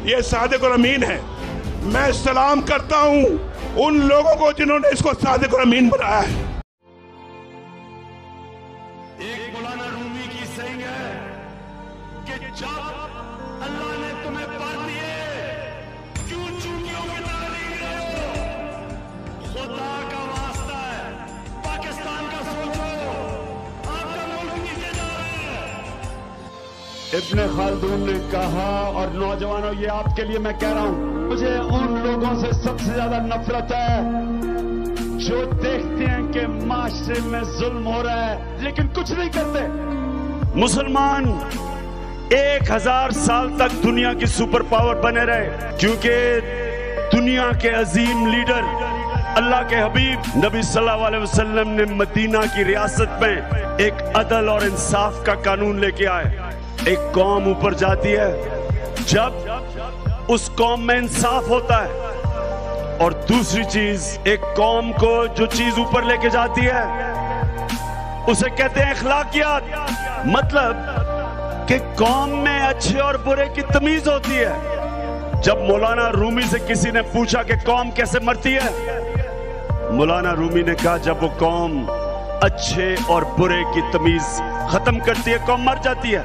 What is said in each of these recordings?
یہ صادق اور امین ہے۔ میں سلام کرتا ہوں ان لوگوں کو جنہوں نے اس کو صادق اور امین بنایا ہے۔ ایک مولانا رومی کی سینگ ہے کہ جب اللہ نے تمہیں پڑھ دیے کیوں چونکیوں کی طرح نہیں رہے ہو؟ خدا کا واسطہ ہے، پاکستان کا سوچو، آپ کا ملک نیچے جا رہا ہے۔ ابن خلدون نے کہا، اور نوجوانوں یہ آپ کے لیے میں کہہ رہا ہوں، مجھے ان لوگوں سے سب سے زیادہ نفرت ہے جو دیکھتے ہیں کہ معاشرے میں ظلم ہو رہا ہے لیکن کچھ نہیں کرتے۔ مسلمان 1000 سال تک دنیا کی سپر پاور بنے رہے کیونکہ دنیا کے عظیم لیڈر اللہ کے حبیب نبی صلی اللہ علیہ وسلم نے مدینہ کی ریاست میں ایک عدل اور انصاف کا قانون لے کے آئے۔ ایک قوم اوپر جاتی ہے جب اس قوم میں انصاف ہوتا ہے، اور دوسری چیز، ایک قوم کو جو چیز اوپر لے کے جاتی ہے اسے کہتے ہیں اخلاقیات، مطلب کہ قوم میں اچھے اور برے کی تمیز ہوتی ہے۔ جب مولانا رومی سے کسی نے پوچھا کہ قوم کیسے مرتی ہے، مولانا رومی نے کہا جب وہ قوم اچھے اور برے کی تمیز ختم کرتی ہے قوم مر جاتی ہے۔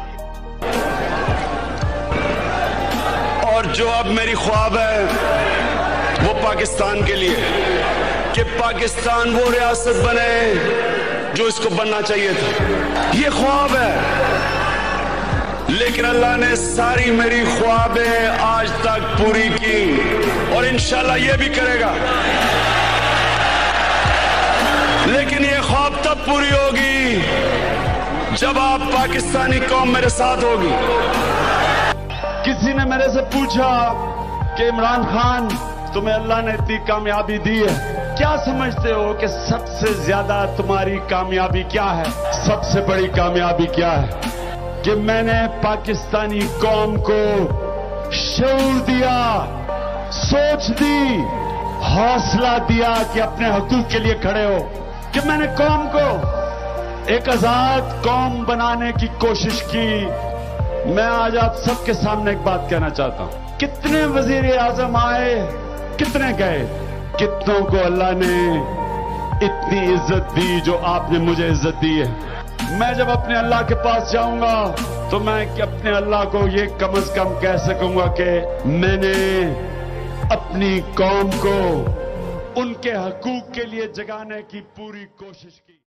اور جو اب میری خواب ہے وہ پاکستان کے لیے کہ پاکستان وہ ریاست بنے جو اس کو بننا چاہیے تھا، یہ خواب ہے۔ لیکن اللہ نے ساری میری خوابیں آج تک پوری کی اور انشاءاللہ یہ بھی کرے گا، لیکن یہ خواب تب پوری ہوگی جب آپ پاکستانی قوم میرے ساتھ ہوگی۔ کسی نے میرے سے پوچھا کہ عمران خان تمہیں اللہ نے اتنی کامیابی دی ہے، کیا سمجھتے ہو کہ سب سے زیادہ تمہاری کامیابی کیا ہے؟ سب سے بڑی کامیابی کیا ہے؟ کہ میں نے پاکستانی قوم کو شعور دیا، سوچ دی، حوصلہ دیا کہ اپنے حقوق کے لیے کھڑے ہو، کہ میں نے قوم کو ایک آزاد قوم بنانے کی کوشش کی۔ میں آج آپ سب کے سامنے ایک بات کہنا چاہتا ہوں، کتنے وزیر اعظم آئے، کتنے گئے، کتنوں کو اللہ نے اتنی عزت دی جو آپ نے مجھے عزت دی ہے۔ میں جب اپنے اللہ کے پاس جاؤں گا تو میں اپنے اللہ کو یہ کم از کم کہہ سکوں گا کہ میں نے اپنی قوم کو ان کے حقوق کے لیے جگانے کی پوری کوشش کی۔